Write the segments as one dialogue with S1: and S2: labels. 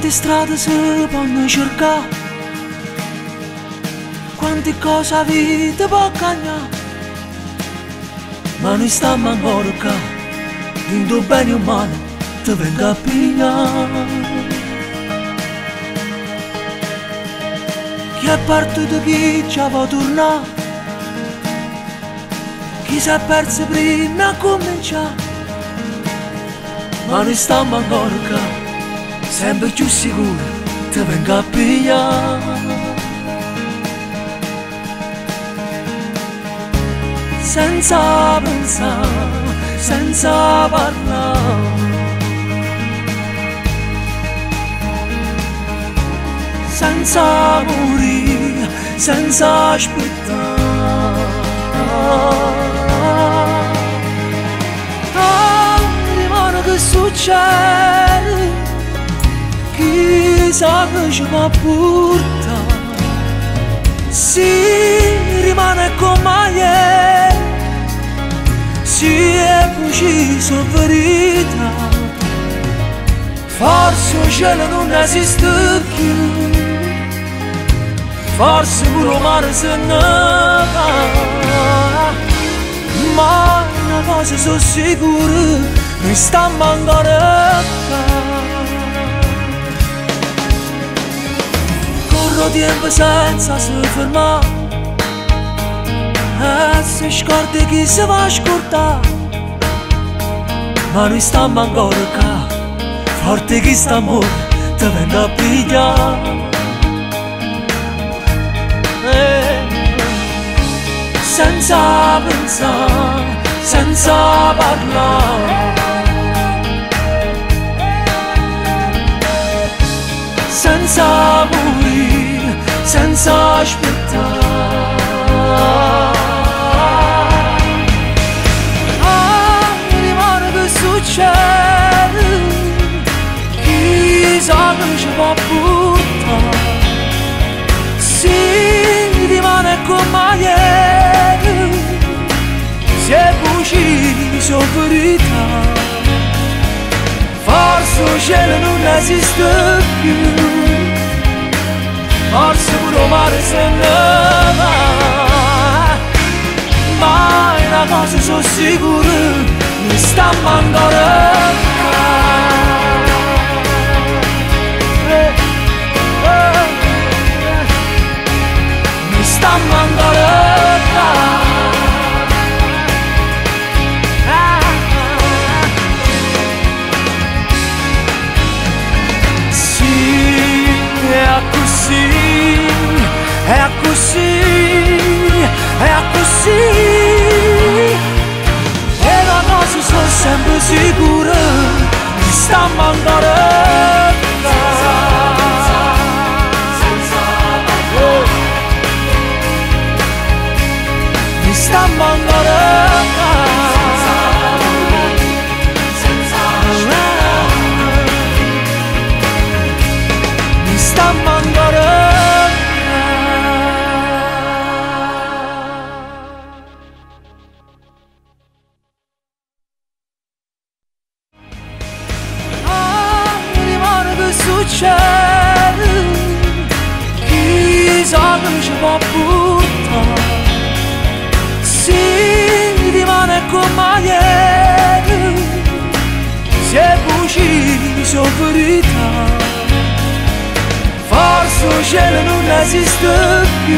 S1: Quante strade si possono cercare, quante cose la vita può cambiare, ma noi stiamo ancora qua, dentro bene o male, ti vengo a pigliare. Chi è partito chi ci va tornare, chi si è perso prima a cominciare, ma noi stiamo ancora qua, sempre più sicuri, ti vengo a pigliare. Senza pensare, senza parlare, senza morire, senza aspettare. Rimane che succede, chissà che ci può portare. Si rimane come ieri, si è ucciso verità. Forse il cielo non esiste più, forse pure il mare se ne va, ma una cosa sono sicura, noi stiamo ancora qua. Corro tempo senza si fermare, e se scorda chi si va a scordare, ma noi stiamo ancora qua, forte che st'amore ti venga a pigliare. Senza pensare, senza parlare, senza morire, senza aspettare. Rimane che succede, chissà che ci può portare. Si rimane come ieri, si è ucciso verità. Forse il cielo non esiste più, forse pure il mare se ne va, ma una cosa sono sicura, noi stiamo ancora qua. Noi stiamo ancora qua. È così, è così, e la cosa sono sempre sicura, mi stiamo ancora mi stiamo ancora mi stiamo ancora. Succede, chissà che ci può portare. Si rimane come ieri, si è ucciso verità. Forse il cielo non esiste più,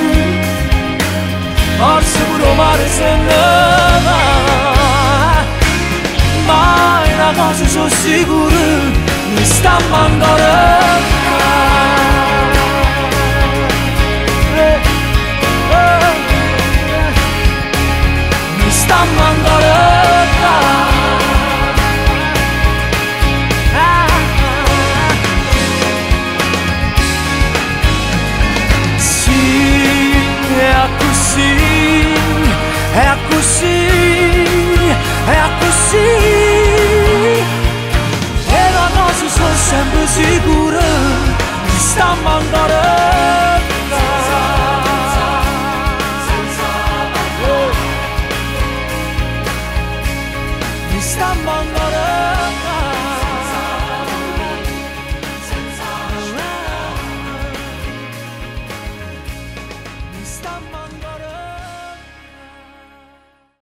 S1: forse pure il mare se ne va, ma una cosa sono sicura, noi stiamo ancora